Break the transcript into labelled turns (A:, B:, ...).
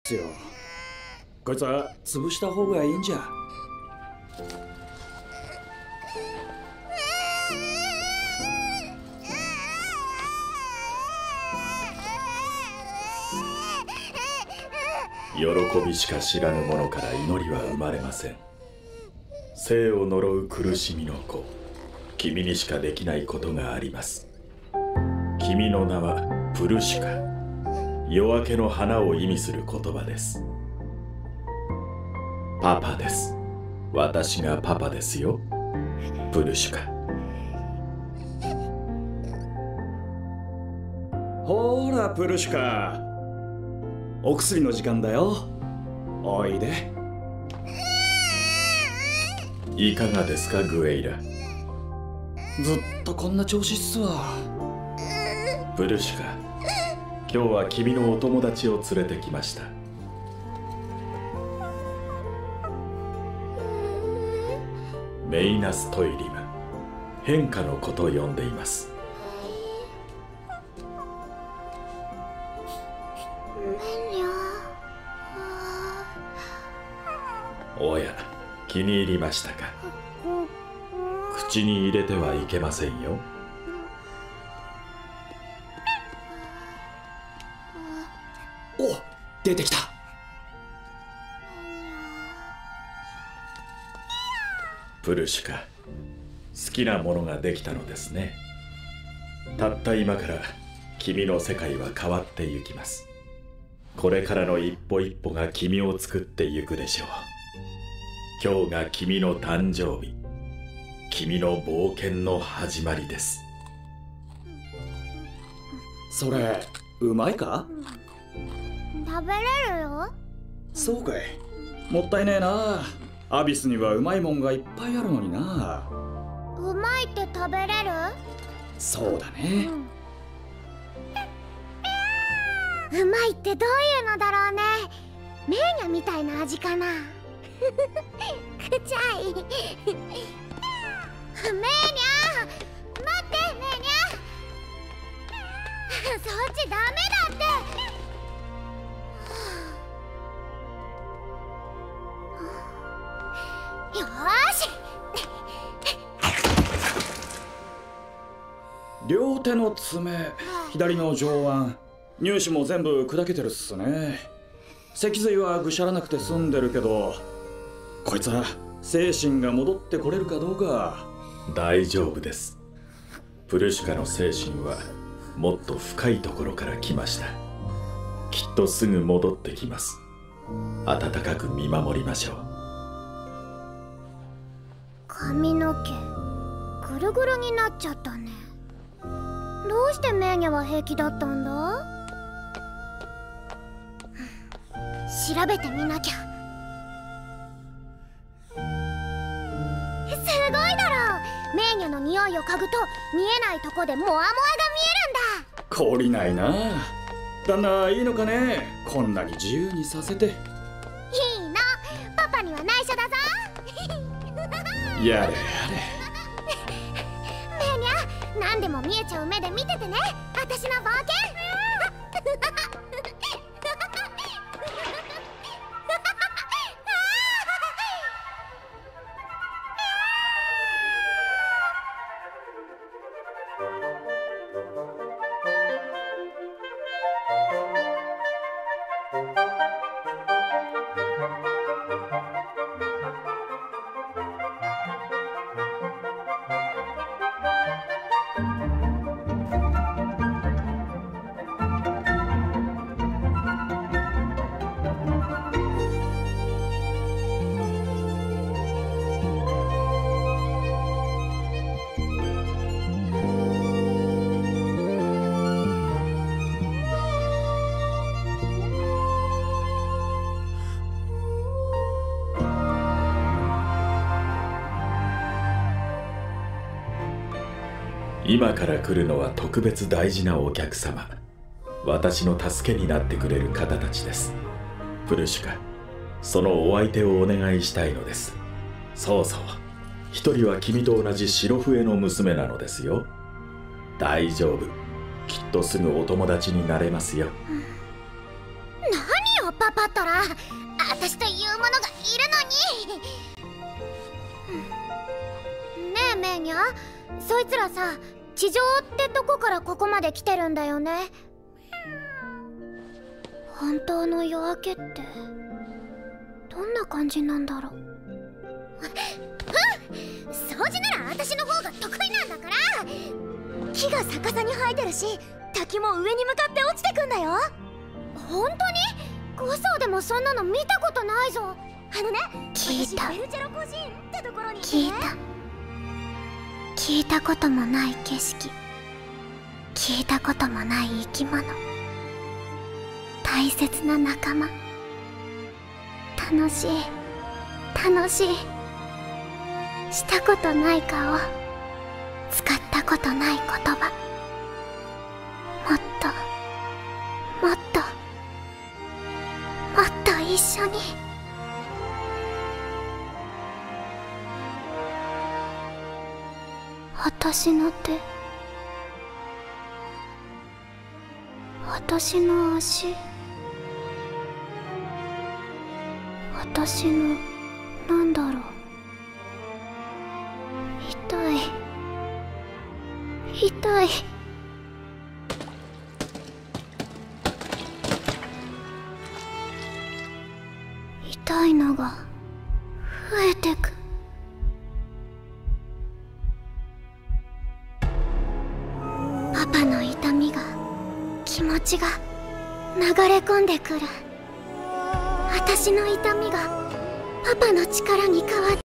A: すよ。こいつは潰した方がいいんじゃ。
B: 喜びしか知らぬ者から祈りは生まれません。生を呪う苦しみの子、君にしかできないことがあります。君の名はプルシュカ、夜明けの花を意味する言葉です。パパです。私がパパですよ、プルシュカ。
A: ほらプルシュカ、お薬の時間だよ。おいで。
B: いかがですかグエイラ。
A: ずっとこんな調子っすわ。
B: プルシュカ、今日は君のお友達を連れてきました。メイナストイリム、変化の子と呼んでいます。おや、気に入りましたか。口に入れてはいけませんよ。
A: お、出てきた。
B: プルシュカ、好きなものができたのですね。たった今から君の世界は変わってゆきます。これからの一歩一歩が君を作ってゆくでしょう。今日が君の誕生日、君の冒険の始まりです。
A: それ、うまいか？
C: 食べれるよ。
A: そうかい。もったいねえな。アビスにはうまいもんがいっぱいあるのにな。
C: うまいって食べれる？
A: そうだね。
C: うまいってどういうのだろうね。メーニャみたいな味かな。くちゃい。メーニャ、待ってメーニャ。そっちダメだって。よーし。
A: 両手の爪、左の上腕、乳歯も全部砕けてるっすね。脊髄はぐしゃらなくて済んでるけど、こいつは精神が戻ってこれるかどうか。
B: 大丈夫です。プルシュカの精神はもっと深いところから来ました。きっとすぐ戻ってきます。温かく見守りましょう。
C: 髪の毛ぐるぐるになっちゃったね。どうしてメーニャは平気だったんだ？調べてみなきゃ。すごいだろう。メーニャの匂いを嗅ぐと見えないとこでモアモアが見えるんだ。
A: 懲りないな。旦那いいのかね、こんなに自由にさせて。いい
C: の、パパには内緒だぞ。
A: やれやれ。
C: メーニャ、何でも見えちゃう目で見ててね、私の冒険。
B: 今から来るのは特別大事なお客様。私の助けになってくれる方たちです。プルシュカ、そのお相手をお願いしたいのです。そうそう、一人は君と同じ白笛の娘なのですよ。大丈夫、きっとすぐお友達になれますよ。
C: 何よパパったら。 私というものがいるのに。ねえメーニャ、そいつらさ、地上ってとこからここまで来てるんだよね。本当の夜明けってどんな感じなんだろう。掃除なら私の方が得意なんだから。木が逆さに生えてるし、滝も上に向かって落ちてくんだよ。本当に5層でもそんなの見たことないぞ。聞いた、聞いたこともない景色、聞いたこともない生き物、大切な仲間。楽しい楽しい。したことない顔、使ったことない言葉、もっともっともっと一緒に。私の手、私の足、私のなんだろう。痛い痛い。痛いのが増えてく。パパの痛みが、気持ちが流れ込んでくる。私の痛みがパパの力に変わって